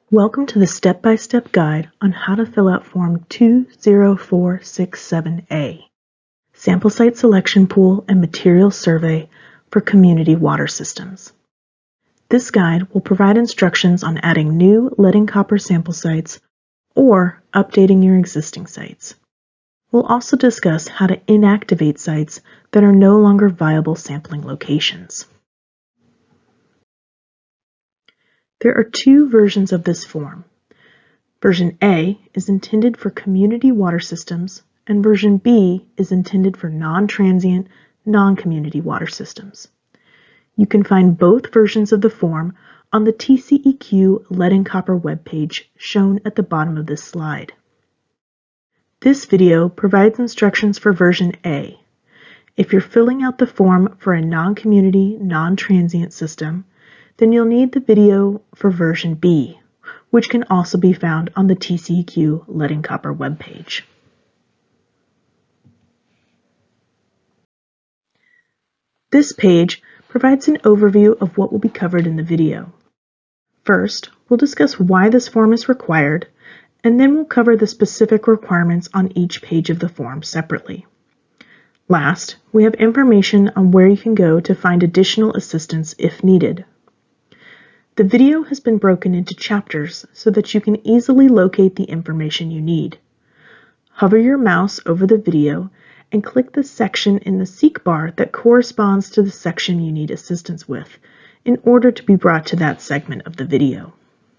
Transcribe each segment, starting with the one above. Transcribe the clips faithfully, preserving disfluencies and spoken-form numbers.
Welcome to the step-by-step guide on how to fill out Form two zero four six seven A, Sample Site Selection Pool and Material Survey for Community Water Systems. This guide will provide instructions on adding new lead and copper sample sites or updating your existing sites. We'll also discuss how to inactivate sites that are no longer viable sampling locations. There are two versions of this form. Version A is intended for community water systems, and version B is intended for non-transient, non-community water systems. You can find both versions of the form on the T C E Q Lead and Copper webpage shown at the bottom of this slide. This video provides instructions for version A. If you're filling out the form for a non-community, non-transient system, then you'll need the video for version B, which can also be found on the T C E Q Lead and Copper webpage. This page provides an overview of what will be covered in the video. First, we'll discuss why this form is required, and then we'll cover the specific requirements on each page of the form separately. Last, we have information on where you can go to find additional assistance if needed. The video has been broken into chapters so that you can easily locate the information you need. Hover your mouse over the video and click the section in the seek bar that corresponds to the section you need assistance with in order to be brought to that segment of the video.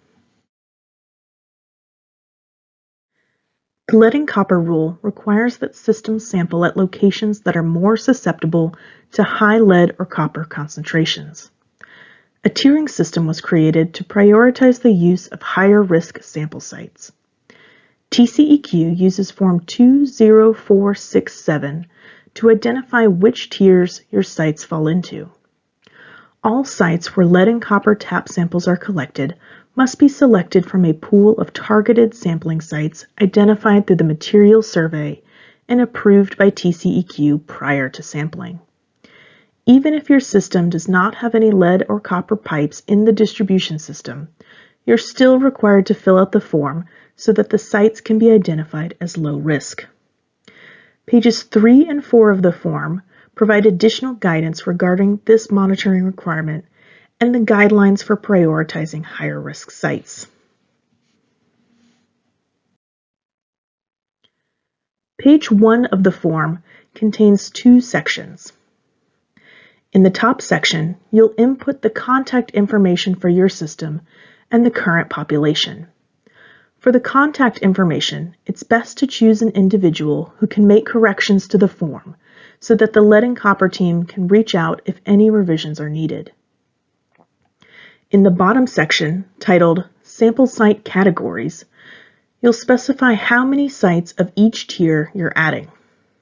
The lead and copper rule requires that systems sample at locations that are more susceptible to high lead or copper concentrations. A tiering system was created to prioritize the use of higher risk sample sites. T C E Q uses Form two zero four six seven to identify which tiers your sites fall into. All sites where lead and copper tap samples are collected must be selected from a pool of targeted sampling sites identified through the material survey and approved by T C E Q prior to sampling. Even if your system does not have any lead or copper pipes in the distribution system, you're still required to fill out the form so that the sites can be identified as low risk. Pages three and four of the form provide additional guidance regarding this monitoring requirement and the guidelines for prioritizing higher risk sites. Page one of the form contains two sections. In the top section, you'll input the contact information for your system and the current population. For the contact information, it's best to choose an individual who can make corrections to the form so that the lead and copper team can reach out if any revisions are needed. In the bottom section, titled Sample Site Categories, you'll specify how many sites of each tier you're adding.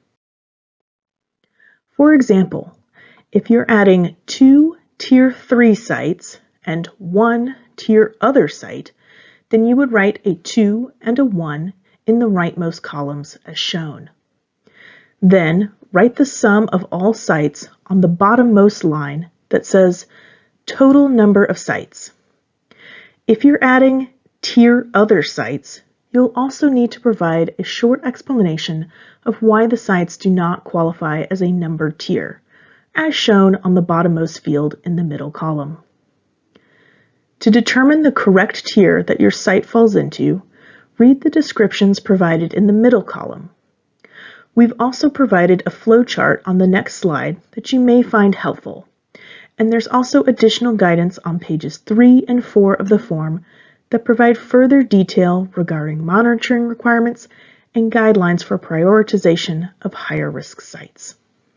For example, if you're adding two Tier three sites and one Tier Other site, then you would write a two and a one in the rightmost columns as shown. Then write the sum of all sites on the bottommost line that says total number of sites. If you're adding Tier Other sites, you'll also need to provide a short explanation of why the sites do not qualify as a numbered tier, as shown on the bottommost field in the middle column. To determine the correct tier that your site falls into, read the descriptions provided in the middle column. We've also provided a flowchart on the next slide that you may find helpful, and there's also additional guidance on pages three and four of the form that provide further detail regarding monitoring requirements and guidelines for prioritization of higher risk sites.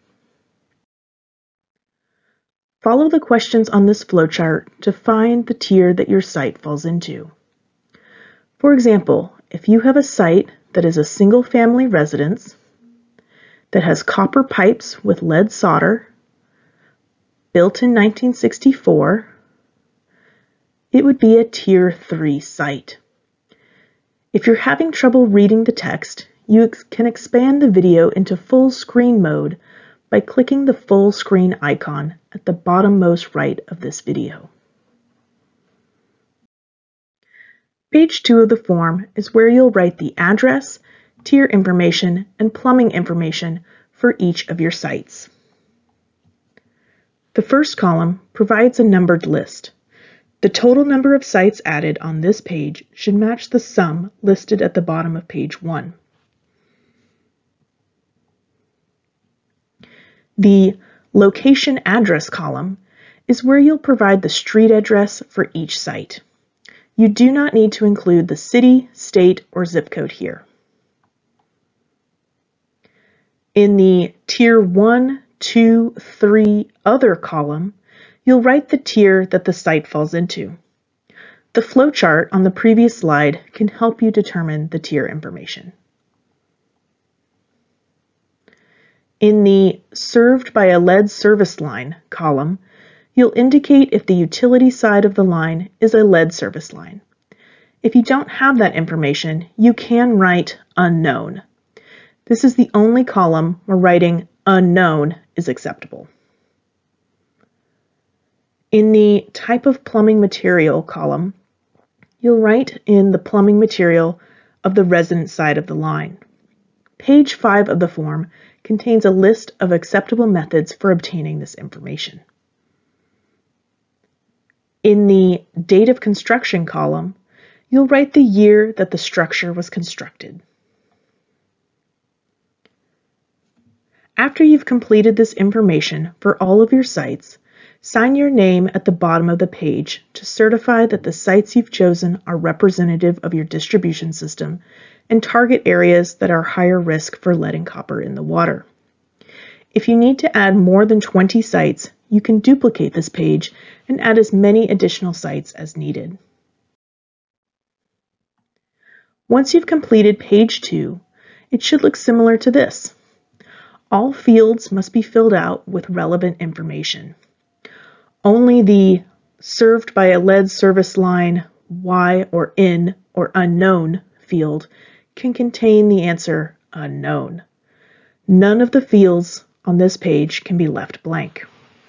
Follow the questions on this flowchart to find the tier that your site falls into. For example, if you have a site that is a single-family residence, that has copper pipes with lead solder, built in nineteen sixty-four, it would be a Tier three site. If you're having trouble reading the text, you ex- can expand the video into full screen mode by clicking the full screen icon at the bottommost right of this video. Page two of the form is where you'll write the address, tier information, and plumbing information for each of your sites. The first column provides a numbered list. The total number of sites added on this page should match the sum listed at the bottom of page one. The location address column is where you'll provide the street address for each site. You do not need to include the city, state, or zip code here. In the Tier one, two, three Other column, you'll write the tier that the site falls into. The flowchart on the previous slide can help you determine the tier information. In the Served by a Lead Service Line column, you'll indicate if the utility side of the line is a lead service line. If you don't have that information, you can write unknown. This is the only column where writing unknown is acceptable. In the Type of Plumbing Material column, you'll write in the plumbing material of the resident side of the line. Page five of the form contains a list of acceptable methods for obtaining this information. In the Date of Construction column, you'll write the year that the structure was constructed. After you've completed this information for all of your sites, sign your name at the bottom of the page to certify that the sites you've chosen are representative of your distribution system and target areas that are higher risk for lead and copper in the water. If you need to add more than twenty sites, you can duplicate this page and add as many additional sites as needed. Once you've completed page two, it should look similar to this. All fields must be filled out with relevant information. Only the Served by a Lead Service Line Y or in or unknown field can contain the answer unknown. None of the fields on this page can be left blank.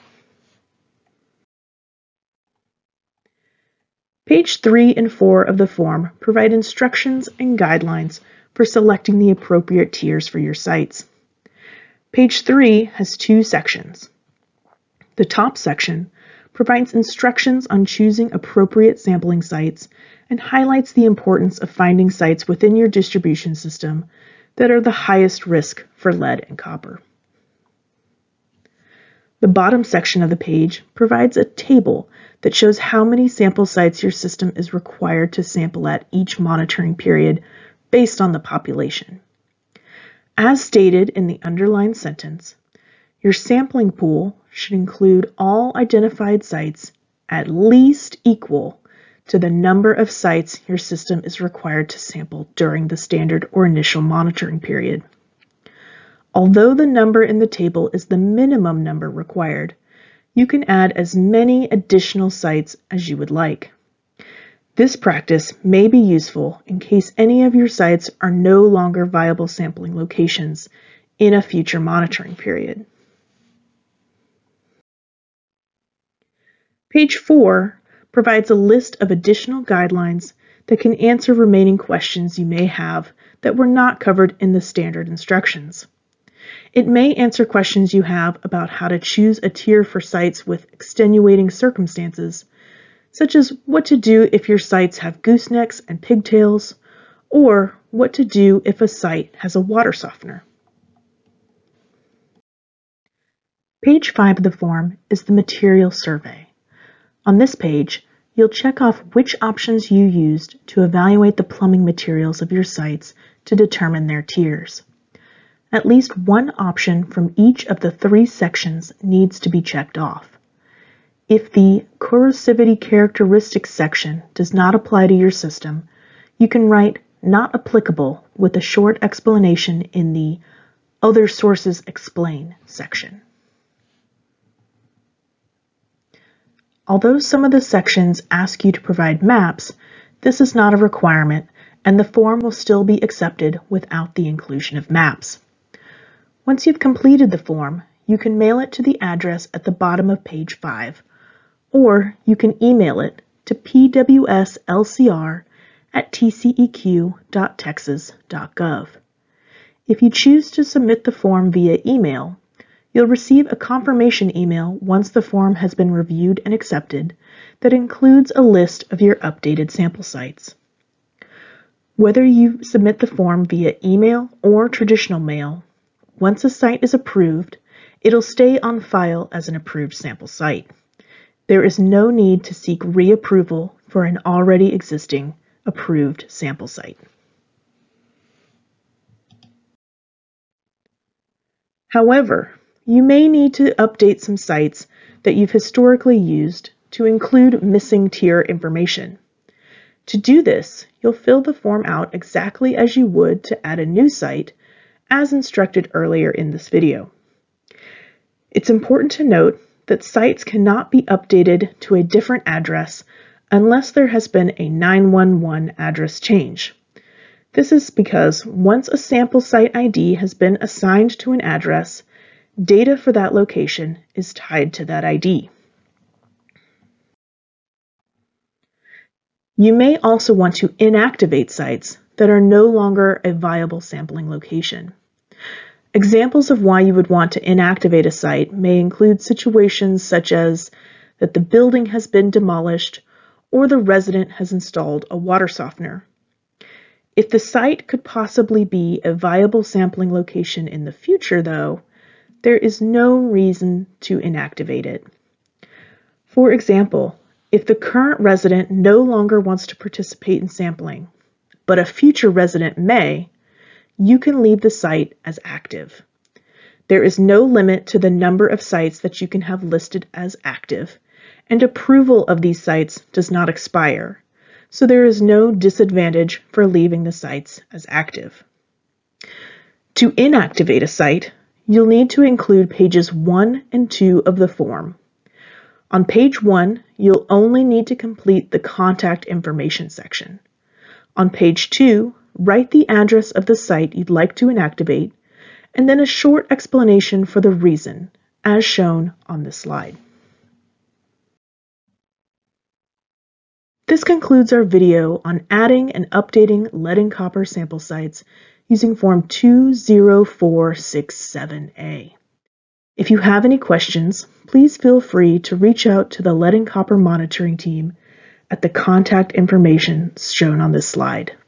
Page three and four of the form provide instructions and guidelines for selecting the appropriate tiers for your sites. Page three has two sections. The top section provides instructions on choosing appropriate sampling sites and highlights the importance of finding sites within your distribution system that are the highest risk for lead and copper. The bottom section of the page provides a table that shows how many sample sites your system is required to sample at each monitoring period based on the population. As stated in the underlined sentence, your sampling pool should include all identified sites at least equal to the number of sites your system is required to sample during the standard or initial monitoring period. Although the number in the table is the minimum number required, you can add as many additional sites as you would like. This practice may be useful in case any of your sites are no longer viable sampling locations in a future monitoring period. Page four provides a list of additional guidelines that can answer remaining questions you may have that were not covered in the standard instructions. It may answer questions you have about how to choose a tier for sites with extenuating circumstances, such as what to do if your sites have goosenecks and pigtails, or what to do if a site has a water softener. Page five of the form is the material survey. On this page, you'll check off which options you used to evaluate the plumbing materials of your sites to determine their tiers. At least one option from each of the three sections needs to be checked off. If the corrosivity characteristics section does not apply to your system, you can write not applicable with a short explanation in the Other Sources Explain section. Although some of the sections ask you to provide maps, this is not a requirement, and the form will still be accepted without the inclusion of maps. Once you've completed the form, you can mail it to the address at the bottom of page five, or you can email it to p w s l c r at T C E Q dot texas dot gov. If you choose to submit the form via email, you'll receive a confirmation email once the form has been reviewed and accepted that includes a list of your updated sample sites. Whether you submit the form via email or traditional mail, once a site is approved, it'll stay on file as an approved sample site. There is no need to seek reapproval for an already existing approved sample site. However, you may need to update some sites that you've historically used to include missing tier information. To do this, you'll fill the form out exactly as you would to add a new site, as instructed earlier in this video. It's important to note that sites cannot be updated to a different address unless there has been a nine one one address change. This is because once a sample site I D has been assigned to an address, data for that location is tied to that I D. You may also want to inactivate sites that are no longer a viable sampling location. Examples of why you would want to inactivate a site may include situations such as that the building has been demolished or the resident has installed a water softener. If the site could possibly be a viable sampling location in the future, though, there is no reason to inactivate it. For example, if the current resident no longer wants to participate in sampling, but a future resident may, you can leave the site as active. There is no limit to the number of sites that you can have listed as active, and approval of these sites does not expire, so there is no disadvantage for leaving the sites as active. To inactivate a site, you'll need to include pages one and two of the form. On page one, you'll only need to complete the contact information section. On page two, write the address of the site you'd like to inactivate, and then a short explanation for the reason, as shown on this slide. This concludes our video on adding and updating lead and copper sample sites using Form two zero four six seven A. If you have any questions, please feel free to reach out to the lead and copper monitoring team at the contact information shown on this slide.